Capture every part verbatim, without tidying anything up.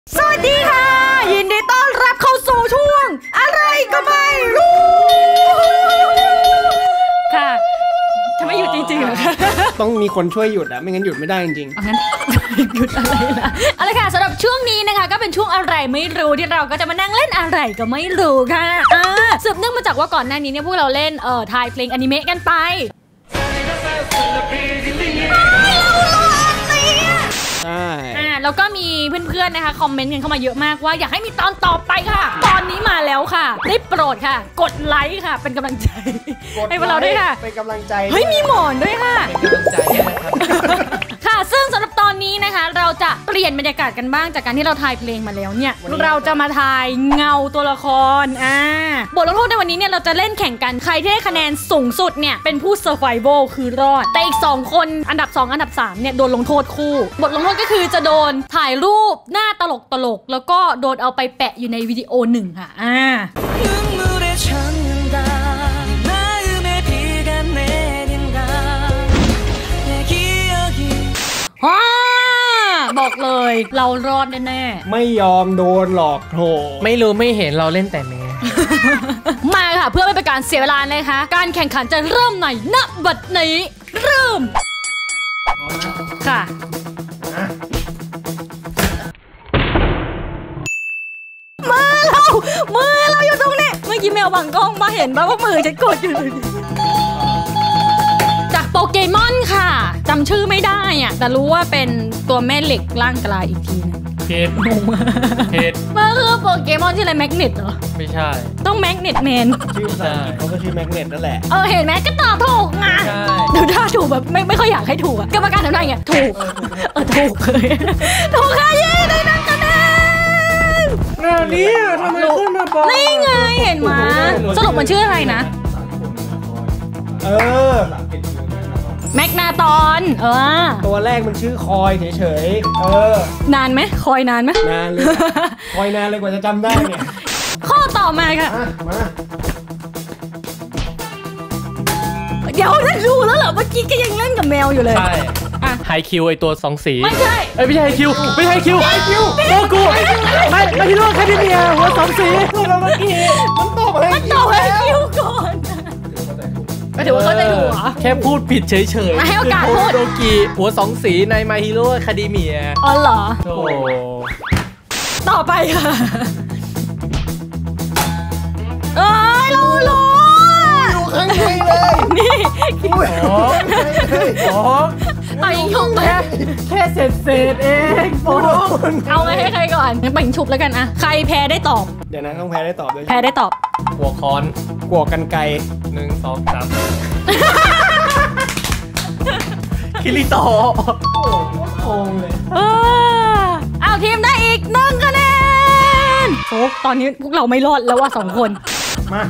สวัสดีค่ะยินดีต้อนรับเข้าสู่ช่วงอะไรก็ไม่รู้ค่ะทำไมหยุดจริงๆเหรอคะต้องมีคนช่วยหยุดอะไม่งั้นหยุดไม่ได้จริงๆงั้นหยุดอะไรล่ะเอาละค่ะสำหรับช่วงนี้นะคะก็เป็นช่วงอะไรไม่รู้ที่เราก็จะมานั่งเล่นอะไรก็ไม่รู้ค่ะอ่าสืบเนื่องมาจากว่าก่อนหน้านี้เนี่ยพวกเราเล่นเอ่อทายเพลงอนิเมะกันไปใช่อ่าแล้วก็มีเพื่อนๆนะคะคอมเมนต์กันเข้ามาเยอะมากว่าอยากให้มีตอนต่อไปค่ะตอนนี้มาแล้วค่ะได้โปรดค่ะกดไลค์ค่ะเป็นกำลังใจให้พวกเราด้วยค่ะเป็นกำลังใจเฮ้ยมีหมอนด้วยค่ะเป็นกำลังใจนะครับค่ะซึ่งสำหรับตอนนี้นะคะเราจะเปลี่ยนบรรยากาศกันบ้างจากการที่เราทายเพลงมาแล้วเนี่ยเราจะมาทายเงาตัวละครอ่าบทลงโทษในวันนี้เนี่ยเราจะเล่นแข่งกันใครที่ได้คะแนนสูงสุดเนี่ยเป็นผู้เซอร์ไวโวลคือรอดแต่อีกสองคนอันดับสองอันดับสามเนี่ยโดนลงโทษคู่บทลงโทษก็คือจะโดนถ่ายรูปหน้าตลกตลกแล้วก็โดนเอาไปแปะอยู่ในวิดีโอหนึ่งค่ะอ่าบอกเลยเรารอดแน่ๆไม่ยอมโดนหลอกโถไม่รู้ไม่เห็นเราเล่นแต่แม่มาค่ะเพื่อไม่เป็นการเสียเวลาเลยค่ะการแข่งขันจะเริ่มในณบัดนี้เริ่มค่ะมือเรามือเราอยู่ตรงนี้เมื่อกี้แมวบังกล้องมาเห็นป่ะว่ามือฉันกดอยู่จากโปเกมอนค่ะจำชื่อไม่ได้อ่ะแต่รู้ว่าเป็นตัวแม่เหล็กร่างกลายอีกทีนึงเพชรงงเพชรมันคือโปเกมอนที่อะไรแมกเนตเหรอไม่ใช่ต้องแมกเนตแมนชื่อภาษาอังกฤษเขาก็ชื่อแมกเนตนั่นแหละเออเห็นไหมก็ตอบถูกไงเดี๋ยวถ้าถูกแบบไม่ไม่ค่อยอยากให้ถูกอะกรรมการทำได้ไงถูกเออถูกเลยถูกค่ะเย้ได้นักคะแนนนี่ทำไมขึ้นมาบอกนี่ไงเห็นไหมสรุปมันชื่ออะไรนะเออแมกนาตอนเออตัวแรกมันชื่อคอยเฉยๆเออนานไหมคอยนานไหมนานเลยคอยนานเลยกว่าจะจำได้เนี่ยข้อต่อมาค่ะมาเดี๋ยวนั่นรู้แล้วเหรอเมื่อกี้ก็ยังเล่นกับแมวอยู่เลยใช่ไฮคิวไอตัวสองสีไม่ใช่เอ้ยไม่ใช่ไฮคิวไม่ใช่ไฮคิวไฮคิวโกกูไม่ไม่ที่โลกแค่ที่เมียหัวสองสีเราเมื่อกี้มันตอบอะไรมันตอบไฮคิวก่อนก็ถือว่าเขาใจถูกเหรอแค่พูดผิดเฉยๆให้โอกาสพูดโดกิหัวสองสีใน My Hero Academia อ๋อเหรอโอ้ต่อไปค่ะเอ้ยรู้รู้อยู่ข้างในเลยนี่โอ้โหเอาอีกชุบไปแค่เศษเศษเองโอ้เอาไปให้ใครก่อนงั้นแบ่งชุบแล้วกันอะใครแพ้ได้ตอบเดี๋ยวนะต้องแพ้ได้ตอบด้วยแพ้ได้ตอบหัวค้อนกวกกันไกหนึ่งสองสามคิริโตะโอ้งเลยเออเอาทีมได้อีกหนึ่งคะแนนโอ้ตอนนี้พวกเราไม่รอดแล้วว่าสองคนมา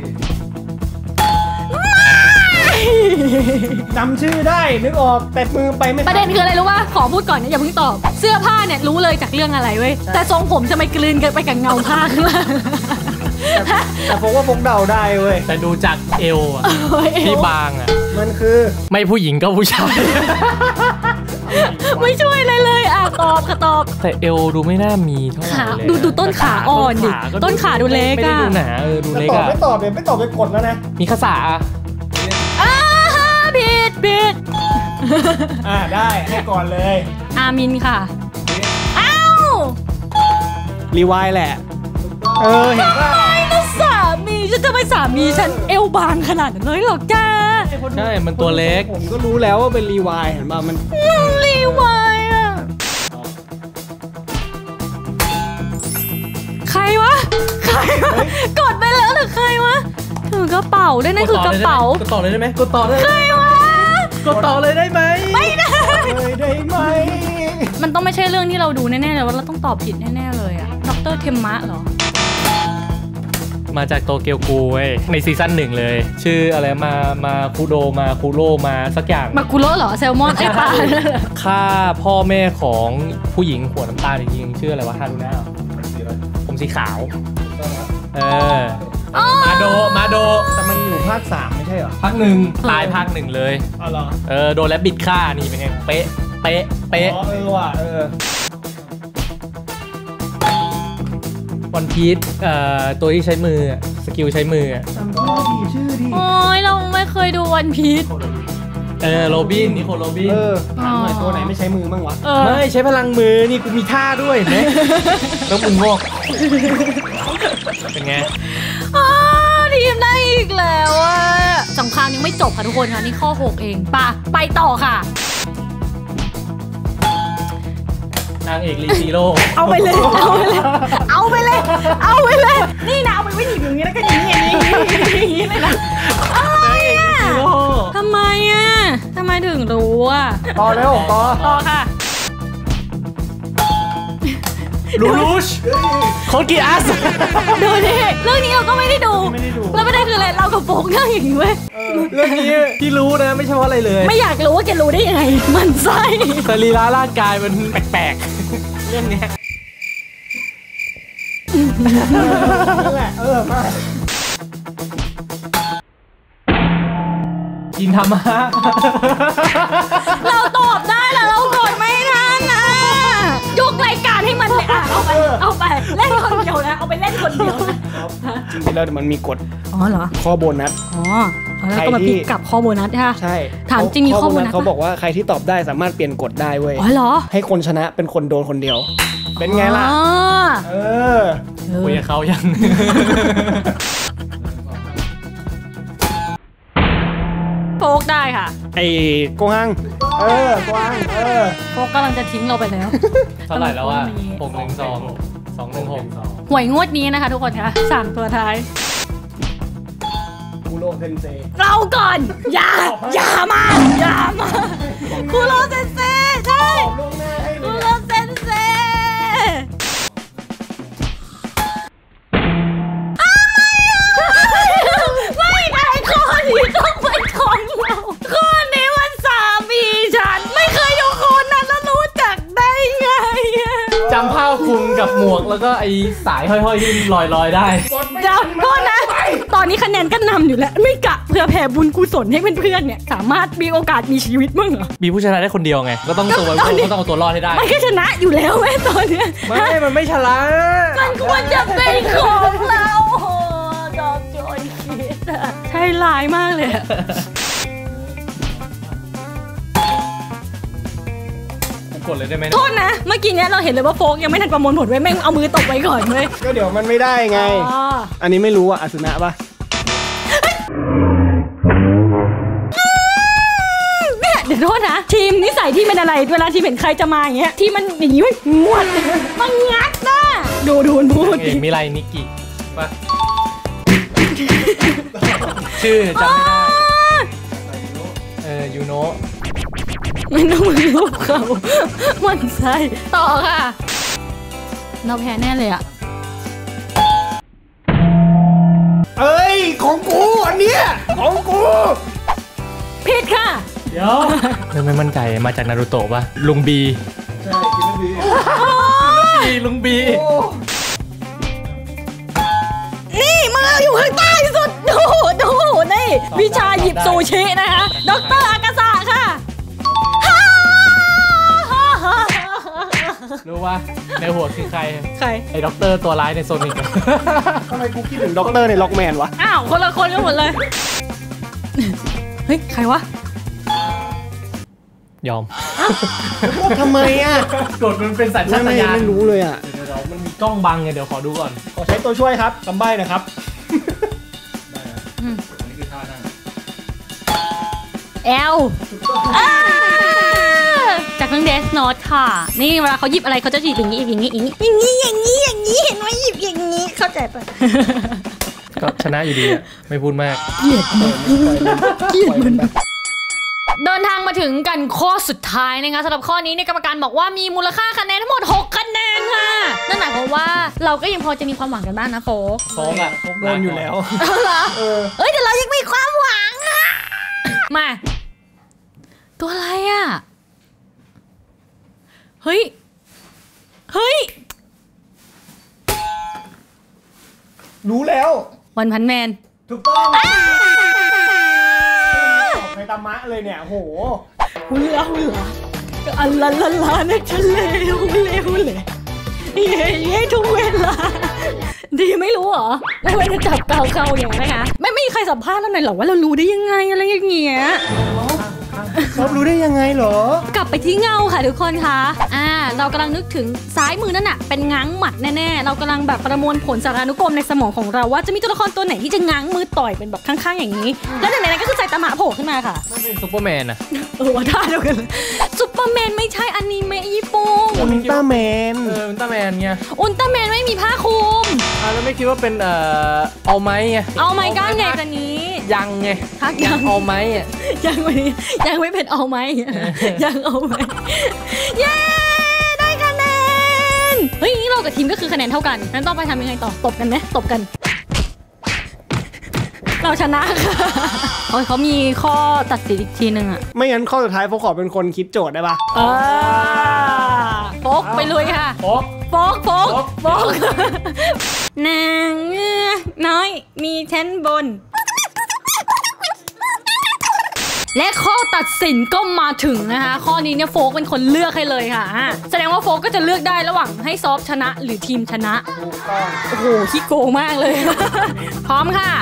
จำชื่อได้นึกออกแต่มือไปไม่ประเด็นคืออะไรรู้ว่าขอพูดก่อนนะอย่าเพิ่งตอบเสื้อผ้าเนี่ยรู้เลยจากเรื่องอะไรเว้ยแต่ทรงผมจะไม่กลืนกันไปกับเงาผ้าข้างล่างแต่ผมว่าผมเดาได้เว้ยแต่ดูจากเอวอะที่บางอะมันคือไม่ผู้หญิงก็ผู้ชายไม่ช่วยเลยเลยอ่ะตอบค่ะตอบแต่เอวดูไม่น่ามีเท่าไหร่เลยดูดูต้นขาอ่อนดิต้นขาดูเล็กอะไม่ได้ดูหนาเออดูเล็กอะไม่ตอบเลยไม่ตอบไปกดแล้วนะมีภาษาอ่าผิดผิดอ่าได้ให้ก่อนเลยอามินค่ะอ้าวรีวายแหละเออเห็นว่าสามีฉันจะไปสามีฉันเอวบางขนาดนั้นเลยหรอจ้าใช่มันตัวเล็กผมก็รู้แล้วว่าเป็นรีวายเห็นป่ะมันรีวายอะใครวะใครวะกดไปแล้วหรือใครวะถือกระเป๋าได้นั่นคือกระเป๋ากดต่อเลยได้ไหมกดต่อเลยใครวะกดต่อเลยได้ไหมไม่ได้ได้ไหมมันต้องไม่ใช่เรื่องที่เราดูแน่ๆเลยว่าเราต้องตอบผิดแน่ๆเลยอะด็อกเตอร์เทมมะเหรอมาจากโตเกียวกูเว้ยในซีซั่นหนึ่งเลยชื่ออะไรมามาคูโดมาคูโรมาสักอย่างมาคูโรเหรอแซลมอนไอ้ปลาฆ่าพ่อแม่ของผู้หญิงหัวน้ำตาลจริงๆชื่ออะไรวะฮารุนะผมสีขาวเออมาโดมาโดแต่มันอยู่ภาคสามไม่ใช่เหรอภาคหนึ่งตายภาคหนึ่งเลยอ๋อเหรอเออโดนแล้วบิดฆ่านี่เป็นไงเป๊ะเป๊ะเป๊ะอ๋อเออว่ะเออวันพีชเอ่อตัวที่ใช้มือสกิลใช้มือจำข้อดีชื่อดิโอ้ยเราไม่เคยดูวันพีชเออโรบินนิโคลโรบินเออถามหน่อยตัวไหนไม่ใช้มือบ้างวะไม่ใช้พลังมือนี่กูมีท่าด้วยเห็นไหมแล้วมึงงอกเป็นไงอ๋อทีมได้อีกแล้วอะสงครามยังไม่จบค่ะทุกคนค่ะนี่ข้อหกเองป่ะไปต่อค่ะนางเอกลีซีโร่เอาไปเลยเอาไปเลยเอาไปเลยเอาไปเลยนี่นะเอาไปไม่หนีอย่างนี้แล้วก็อย่างนี้อย่างนี้อย่างนี้เลยนะอะไรอะทำไมอะทำไมถึงรู้อะต่อเร็วต่อต่อค่ะลูลูชโคกิอัสดูดิเรื่องนี้เราก็ไม่ได้ดูแล้วไม่ได้คืออะไรเรากับโฟกนั่งอย่างนี้เว้ยเรื่องนี้ที่รู้นะไม่ใช่เพราะอะไรเลยไม่อยากรู้ว่าแกรู้ได้ยังไงมันไส้สรีระร่างกายมันแปลกๆเรื่องนี้นั่นแหละเออมากินธรรมะเราตอบได้แล้วเรากดไม่ทันนะยกรายการให้มันเลยอ่ะเอาไปเอาไปเล่นคนเดียวนะเอาไปเล่นคนเดียวนะจริงๆแล้วมันมีกฎอ๋อเหรอข้อโบนัสอ๋อแล้วก็มาพลิกกับข้อโบนัสค่ะใช่ถามจริงมีข้อโบนัสเขาบอกว่าใครที่ตอบได้สามารถเปลี่ยนกฎได้เว้ยอ๋อเหรอให้คนชนะเป็นคนโดนคนเดียวเป็นไงล่ะเออคุยกับเขายังโฟกได้ค่ะไอ้โกฮังเออโกฮังเออโฟกกำลังจะทิ้งเราไปแล้วเท่าไหร่แล้วอ่ะหกหนึ่งสองสองหนึ่งหกหวยงวดนี้นะคะทุกคนคะสามตัวท้ายคุโรเซนเซเราก่อนอย่าอย่ามาอย่ามาคุโรเซนเซใช่คุโรเซนเซไม่ได้ข้อนี้ต้องเป็นของเราข้อนี้มันสามีฉันไม่เคยดูคนนั้นแล้วรู้จักได้ไงจำผ้าคลุมกับหมวกแล้วก็ไอสายห้อยๆที่ลอยๆได้จำโทษนะตอนนี้คะแนนก็นำอยู่แล้วไม่กะเพื่อแผ่บุญกุศลให้เพื่อนๆเนี่ยสามารถมีโอกาสมีชีวิตมั้งเหรอมีผู้ชนะได้คนเดียวไงก็ต้องตัวก็ต้องเอาตัวรอดให้ได้มันก็ชนะอยู่แล้วแม่ตอนเนี้ยไม่มันไม่ชนะมันควรจะเป็นของเราดอกโจยคิดอะใช่ร้ายมากเลยกดเลยได้ไหมโทษนะเมื่อกี้เนี้ยเราเห็นเลยว่าโฟกยังไม่ทันประมวลผลไว้แม่งเอามือตบไว้ก่อนเลยก็เดี๋ยวมันไม่ได้ไงอันนี้ไม่รู้อ่ะอสุนะปะเนี่ยเดี๋ยวโทษนะทีมนิสัยที่เป็นอะไรเวลาทีมเห็นใครจะมาอย่างเงี้ยที่มันอย่างงี้มันงวดมันงัดนะดูดูพูดมีไรนิกิปะชื่อจำไม่ได้เออยูโนะไม่ต้องมารูปเขามันใช่ต่อค่ะเราแพ้แน่เลยอะเอ้ยของกูอันเนี้ยของกูผิดค่ะเดี๋ยวยังไม่มั่นใจมาจากนารูโตะป่ะลุงบีใช่กินลุงบีลุงบีนี่มืออยู่ข้างใต้สุดดูดูนี่วิชาหยิบซูชินะคะด็อกเตอร์อากาซะค่ะรู้ว่าในหัวคือใครใครไอ้ด็อกเตอร์ตัวร้ายในโซนิกทำไมกูคิดถึงด็อกเตอร์ในล็อกแมนวะอ้าวคนละคนกันหมดเลยเฮ้ยใครวะยอมทำไมอ่ะกดมันเป็นสัญชาตญาณไม่รู้เลยอ่ะเดี๋ยวมันมีกล้องบังไงเดี๋ยวขอดูก่อนขอใช้ตัวช่วยครับคำใบ้นะครับได้นะอันนี้คือท่านั่งแอลจากเรื่อง Death Note ค่ะนี่เวลาเขาหยิบอะไรเขาจะหยิบอย่างนี้อย่างนี้อย่างนี้อย่างนี้อย่างนี้อย่างนี้เห็นไหมหยิบอย่างนี้เข้าใจปะก็ชนะอยู่ดีอ่ะไม่พูดมากเกลียดมันเกลียดมันเดินทางมาถึงกันข้อสุดท้ายนะคะสำหรับข้อนี้ในกรรมการบอกว่ามีมูลค่าคะแนนทั้งหมดหกคะแนนค่ะนั่นหมายความว่าเราก็ยังพอจะมีความหวังกันบ้างนะโฟกโฟกอะโฟกโดนอยู่แล้วเออเอ้ยแต่เรายังมีความหวังอะมาตัวอะไรอะเฮ้ยเฮ้ยรู้แล้ววันพันแมนถูกต้องไคตามะเลยเนี่ยโหหุ่นละหุ่นละอันละละละเนี่ยฉันเลวเลวเลยเย้เย้ทุกเวลาดีไม่รู้เหรอแล้วมันจะจับเกาเกาอย่างนี้นะคะไม่ไม่มีใครสัมภาษณ์เราหน่อยหรอว่าเรารู้ได้ยังไงอะไรอย่างเงี้ยเรารู้ได้ยังไงเหรอกลับไปที่เงาค่ะทุกคนคะอ่าเรากำลังนึกถึงซ้ายมือนั่นน่ะเป็นง้างหมัดแน่ๆเรากำลังแบบประมวลผลสารานุกรมในสมองของเราว่าจะมีตัวละครตัวไหนที่จะง้างมือต่อยเป็นแบบข้างๆอย่างนี้แล้วหนึ่งในนั้นก็คือไซตามะโผล่ขึ้นมาค่ะไม่เป็นซุปเปอร์แมนนะเออว่าท่าเดียวกันซุปเปอร์แมนไม่ใช่อนิเมะญี่ปุ่นอุลตร้าแมนเอออุลตร้าแมนไงอุลตร้าแมนไม่มีผ้าคลุมอ่าแล้วไม่คิดว่าเป็นเอ่อเอาไม้ไงเอาไม้ก้านใหญ่กว่านี้ยังไงยังเอาไม้อ่ะยังไม่ยังไม่เป็นเอาไม้ยังเอาไม้เย้ได้คะแนนเฮ้ยเรากับทีมก็คือคะแนนเท่ากันงั้นต้องไปทำยังไงต่อตบกันไหมตบกันเราชนะค่ะโอ้ยเขามีข้อตัดสินอีกทีนึงอะไม่งั้นข้อสุดท้ายโฟกขอเป็นคนคิดโจทย์ได้ปะอ่าโฟกไปลุยค่ะโฟกโฟกโฟกโฟกนางเงือกน้อยมีชั้นบนและข้อตัดสินก็มาถึงนะคะข้อนี้เนี่ยโฟกเป็นคนเลือกให้เลยค่ะแสดงว่าโฟกก็จะเลือกได้ระหว่างให้ซอฟชนะหรือทีมชนะโอ้โหขี้โกงมากเลยพร้อมค่ะ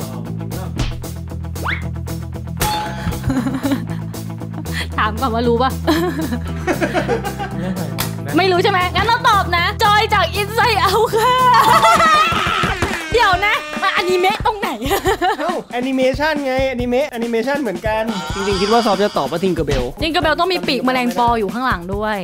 ถามก่อนว่ารู้ป่ะไม่รู้ใช่ไหมงั้นเราตอบนะจอยจาก Inside Out ค่ะเดี๋ยวนะมาอนิเมะตรงไหนเอ้าแอนิเมชันไงแอนิเมะแอนิเมชันเหมือนกันจริงๆคิดว่าซอฟจะตอบว่าทิงเกอร์เบลทิงเกอร์เบลต้องมีปีกแมลงปออยู่ข้างหลังด้วย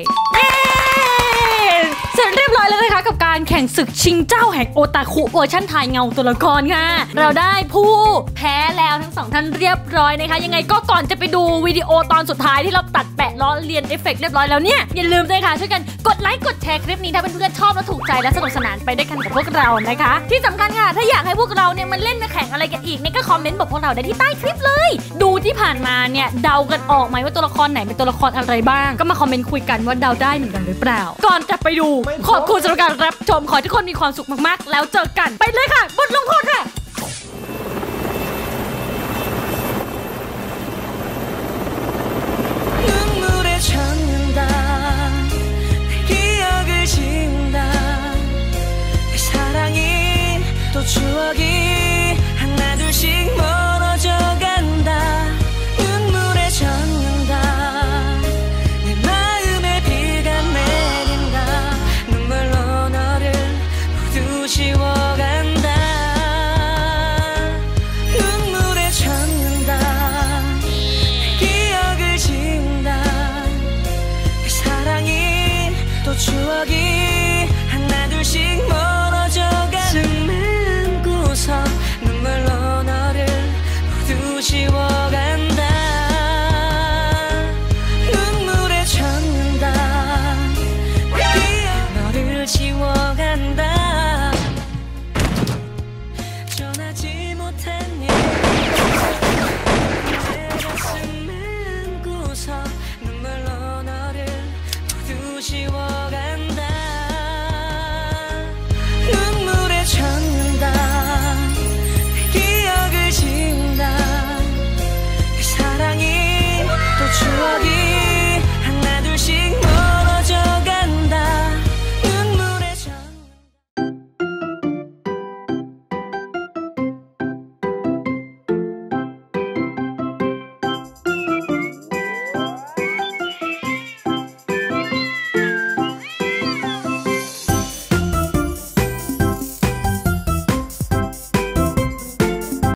เสร็จเรียบร้อยแล้วนะคะกับการแข่งศึกชิงเจ้าแห่งโอตาคุเวอร์ชั่นไทยเงาตัวละครค่ะเราได้ผู้แพ้แล้วทั้งสองท่านเรียบร้อยนะคะยังไงก็ก่อนจะไปดูวิดีโอตอนสุดท้ายที่เราตัดแปะล้อเลียนเอฟเฟกต์เรียบร้อยแล้วเนี่ยอย่าลืมด้วยค่ะช่วยกันกดไลค์กดแชร์คลิปนี้ถ้าเพื่อนๆชอบและถูกใจและสนุกสนานไปด้วยกันกับพวกเรานะคะที่สำคัญค่ะถ้าอยากให้พวกเราเนี่ยมันเล่นมาแข่งอะไรกันอีกเนี่ยก็คอมเมนต์บอกพวกเราได้ที่ใต้คลิปเลยดูที่ผ่านมาเนี่ยเดากันออกไหมว่าตัวละครไหนเป็นตัวละครอะไรบ้างก็มาคอมเมนต์คุยกันว่าเดาได้เหมือนกันหรือเปล่าก่อนจะไปดูขอบคุณสำหรับการรับชมขอให้ทุกคนมีความสุขมากๆแล้วเจอกันไปเลยค่ะบทลงโทษค่ะ